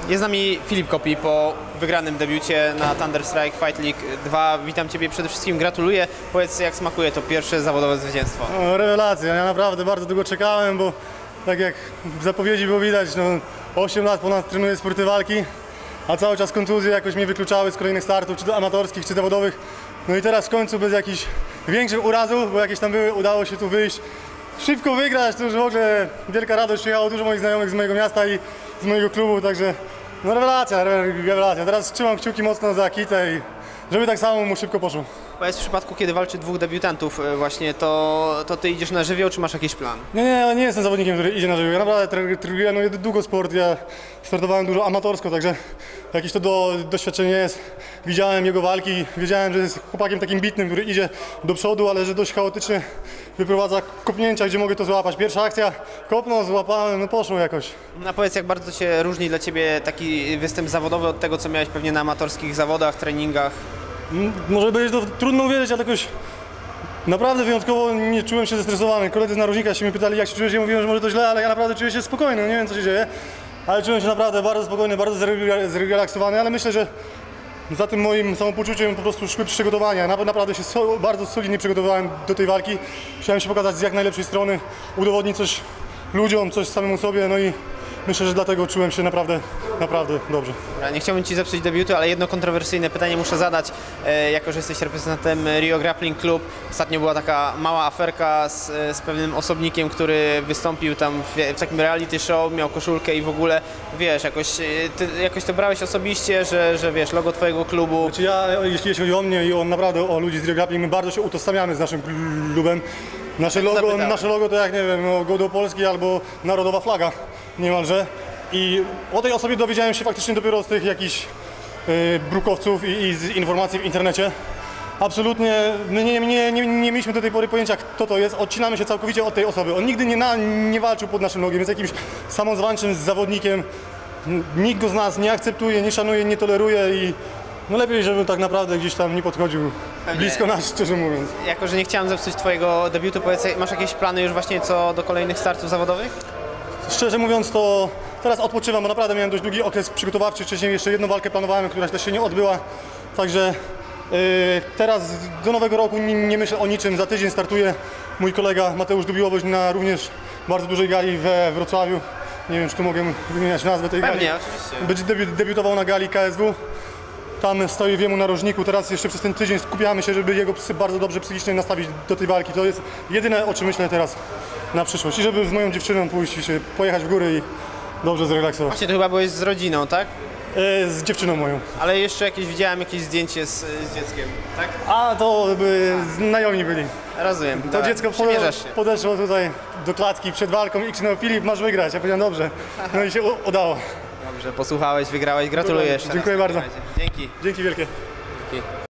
Jest z nami Filip Kopi po wygranym debiucie na Thunder Strike Fight League 2. Witam Ciebie, przede wszystkim gratuluję. Powiedz, jak smakuje to pierwsze zawodowe zwycięstwo? No, rewelacja, ja naprawdę bardzo długo czekałem, bo tak jak w zapowiedzi było widać, 8 lat ponad trenuję sporty walki, a cały czas kontuzje jakoś mnie wykluczały z kolejnych startów, czy to amatorskich, czy zawodowych. No i teraz w końcu bez jakichś większych urazów, bo jakieś tam były, udało się tu wyjść. Szybko wygrać, to już w ogóle wielka radość, przyjechało dużo moich znajomych z mojego miasta i z mojego klubu, także no rewelacja. Teraz trzymam kciuki mocno za Kitę i żeby tak samo mu szybko poszło. Powiedz, w przypadku, kiedy walczy dwóch debiutantów właśnie, to Ty idziesz na żywioł, czy masz jakiś plan? Nie jestem zawodnikiem, który idzie na żywioł. Ja naprawdę trenuję długo sport, ja startowałem dużo amatorsko, także jakieś to doświadczenie jest. Widziałem jego walki, wiedziałem, że jest chłopakiem takim bitnym, który idzie do przodu, ale że dość chaotycznie wyprowadza kopnięcia, gdzie mogę to złapać. Pierwsza akcja, kopnął, złapałem, no poszło jakoś. A powiedz, jak bardzo się różni dla Ciebie taki występ zawodowy od tego, co miałeś pewnie na amatorskich zawodach, treningach? Może być to trudno uwierzyć, ale jakoś naprawdę wyjątkowo nie czułem się zestresowany. Koledzy z narożnika się mnie pytali, jak się czujesz, ja mówiłem, że może to źle, ale ja naprawdę czuję się spokojny, nie wiem co się dzieje, ale czułem się naprawdę bardzo spokojny, bardzo zrelaksowany, ale myślę, że za tym moim samopoczuciem po prostu szły przygotowania. Naprawdę się bardzo solidnie przygotowałem do tej walki. Chciałem się pokazać z jak najlepszej strony, udowodnić coś ludziom, coś samemu sobie, no i myślę, że dlatego czułem się naprawdę dobrze. Dobra, nie chciałbym Ci zepsuć debiutu, ale jedno kontrowersyjne pytanie muszę zadać. Jako że jesteś reprezentantem Rio Grappling Club, ostatnio była taka mała aferka z pewnym osobnikiem, który wystąpił tam w takim reality show, miał koszulkę i w ogóle, wiesz, jakoś to brałeś osobiście, że wiesz, logo Twojego klubu. Znaczy jeśli chodzi o mnie i naprawdę o ludzi z Rio Grappling, my bardzo się utożsamiamy z naszym klubem. Nasze logo to jak, nie wiem, godło Polski albo narodowa flaga niemalże. I o tej osobie dowiedziałem się faktycznie dopiero z tych jakichś brukowców i z informacji w internecie. Absolutnie, my nie mieliśmy do tej pory pojęcia, kto to jest. Odcinamy się całkowicie od tej osoby. On nigdy nie walczył pod naszym logiem, jest jakimś samozwańczym zawodnikiem. Nikt go z nas nie akceptuje, nie szanuje, nie toleruje i no lepiej, żeby tak naprawdę gdzieś tam nie podchodził blisko nas, szczerze mówiąc. Jako że nie chciałem zepsuć Twojego debiutu, powiedz, masz jakieś plany już właśnie co do kolejnych startów zawodowych? Szczerze mówiąc, to teraz odpoczywam, bo naprawdę miałem dość długi okres przygotowawczy. Wcześniej jeszcze jedną walkę planowałem, która też się nie odbyła. Także teraz do nowego roku nie myślę o niczym. Za tydzień startuje mój kolega Mateusz Dubiłowoś na również bardzo dużej gali we Wrocławiu. Nie wiem, czy tu mogę wymieniać nazwę tej gali. Pewnie, oczywiście. Będzie debiutował na gali KSW. Tam stoi w jemu narożniku. Teraz jeszcze przez ten tydzień skupiamy się, żeby jego psy bardzo dobrze psychicznie nastawić do tej walki. To jest jedyne, o czym myślę teraz na przyszłość. I żeby z moją dziewczyną pójść i się pojechać w góry i dobrze zrelaksować. Właśnie, to chyba byłeś z rodziną, tak? Z dziewczyną moją. Ale jeszcze widziałem jakieś zdjęcie z dzieckiem, tak? A to znajomi byli. Rozumiem. To Dobra. dziecko Przymierzasz się. podeszło tutaj do klatki przed walką i krzyknął: Filip, masz wygrać. Ja powiedziałem: dobrze. No i się udało. Dobrze, posłuchałeś, wygrałeś, gratuluję jeszcze Dziękuję raz. bardzo. Dzięki. Dzięki wielkie. Dzięki.